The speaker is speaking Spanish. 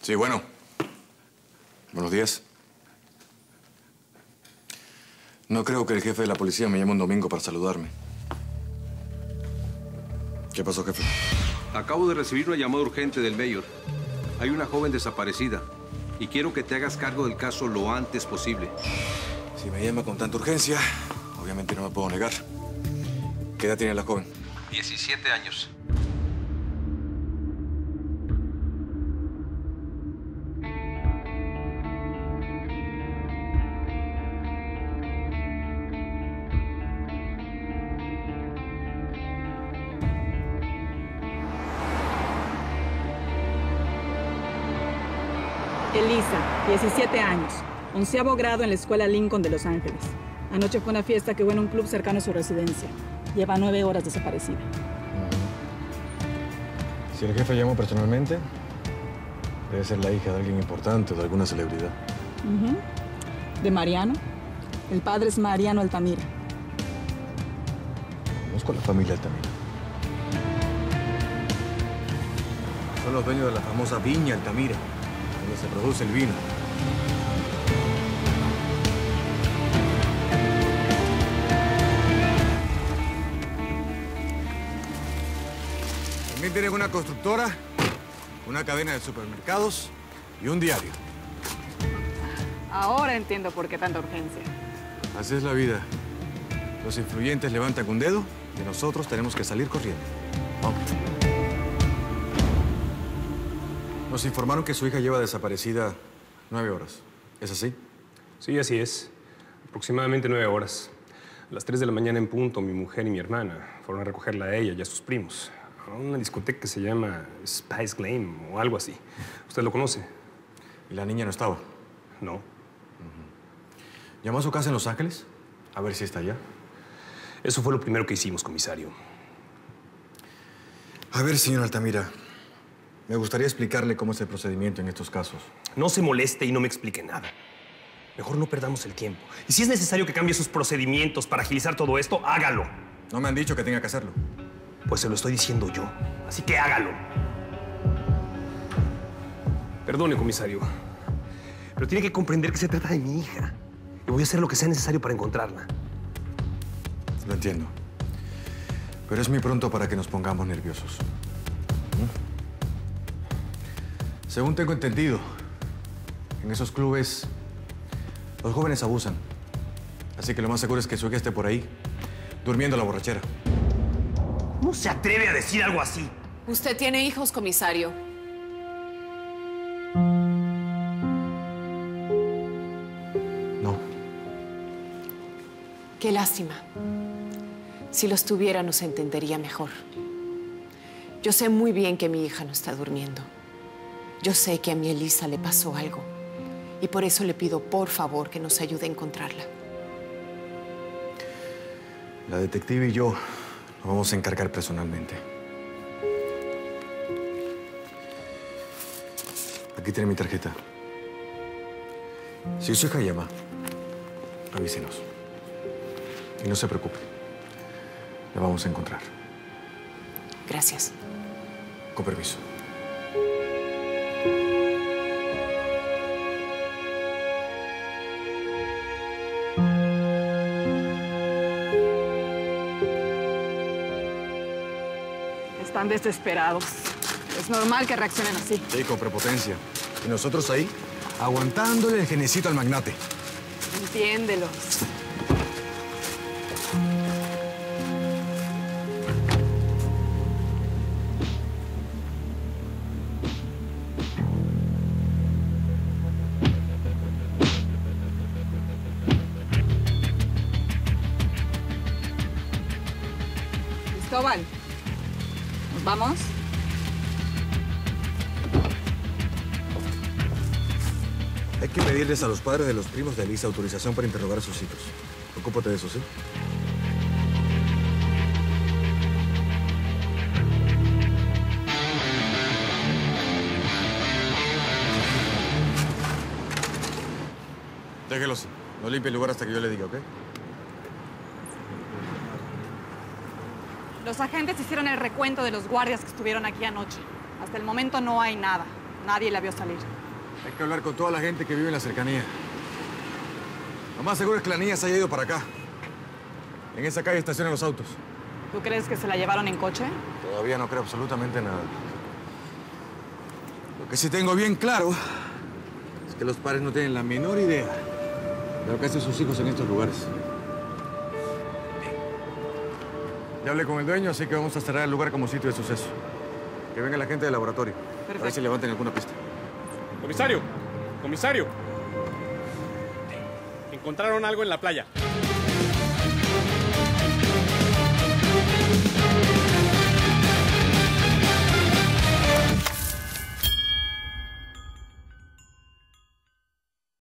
Sí, bueno. Buenos días. No creo que el jefe de la policía me llame un domingo para saludarme. ¿Qué pasó, jefe? Acabo de recibir una llamada urgente del mayor. Hay una joven desaparecida y quiero que te hagas cargo del caso lo antes posible. Si me llama con tanta urgencia, obviamente no me puedo negar. ¿Qué edad tiene la joven? 17 años. Elisa, 17 años, 11º grado en la escuela Lincoln de Los Ángeles. Anoche fue una fiesta que hubo en un club cercano a su residencia. Lleva 9 horas desaparecida. Si el jefe llamó personalmente, debe ser la hija de alguien importante o de alguna celebridad. De Mariano. El padre es Mariano Altamira. Conozco a la familia Altamira. Son los dueños de la famosa viña Altamira, donde se produce el vino. También tienen una constructora, una cadena de supermercados y un diario. Ahora entiendo por qué tanta urgencia. Así es la vida. Los influyentes levantan un dedo y nosotros tenemos que salir corriendo. Vamos. Nos informaron que su hija lleva desaparecida 9 horas. ¿Es así? Sí, así es. Aproximadamente 9 horas. A las 3 de la mañana en punto, mi mujer y mi hermana fueron a recogerla a ella y a sus primos a una discoteca que se llama Spice Glam o algo así. ¿Usted lo conoce? ¿Y la niña no estaba? No. ¿Llamó a su casa en Los Ángeles? A ver si está allá. Eso fue lo primero que hicimos, comisario. A ver, señor Altamira. Me gustaría explicarle cómo es el procedimiento en estos casos. No se moleste y no me explique nada. Mejor no perdamos el tiempo. Y si es necesario que cambie sus procedimientos para agilizar todo esto, hágalo. No me han dicho que tenga que hacerlo. Pues se lo estoy diciendo yo. Así que hágalo. Perdone, comisario. Pero tiene que comprender que se trata de mi hija. Y voy a hacer lo que sea necesario para encontrarla. Lo entiendo. Pero es muy pronto para que nos pongamos nerviosos. Según tengo entendido, en esos clubes los jóvenes abusan. Así que lo más seguro es que su hija esté por ahí, durmiendo a la borrachera. ¿Cómo se atreve a decir algo así? Usted tiene hijos, comisario. No. Qué lástima. Si los tuviera, nos entendería mejor. Yo sé muy bien que mi hija no está durmiendo. Yo sé que a mi Elisa le pasó algo. Y por eso le pido, por favor, que nos ayude a encontrarla. La detective y yo nos vamos a encargar personalmente. Aquí tiene mi tarjeta. Si su hija llama, avísenos. Y no se preocupe. La vamos a encontrar. Gracias. Con permiso. Están desesperados. Es normal que reaccionen así. Sí, con prepotencia. Y nosotros ahí, aguantándole el genecito al magnate. Entiéndelos. Cristóbal, ¿nos vamos? Hay que pedirles a los padres de los primos de Elisa autorización para interrogar a sus hijos. Ocúpate de eso, ¿sí? Déjelos. No limpie el lugar hasta que yo le diga, ¿ok? Los agentes hicieron el recuento de los guardias que estuvieron aquí anoche. Hasta el momento no hay nada. Nadie la vio salir. Hay que hablar con toda la gente que vive en la cercanía. Lo más seguro es que la niña se haya ido para acá. En esa calle estacionan los autos. ¿Tú crees que se la llevaron en coche? Todavía no creo absolutamente nada. Lo que sí tengo bien claro es que los padres no tienen la menor idea de lo que hacen sus hijos en estos lugares. Ya hablé con el dueño, así que vamos a cerrar el lugar como sitio de suceso. Que venga la gente del laboratorio. Perfecto. A ver si levanten alguna pista. Comisario, comisario. Encontraron algo en la playa.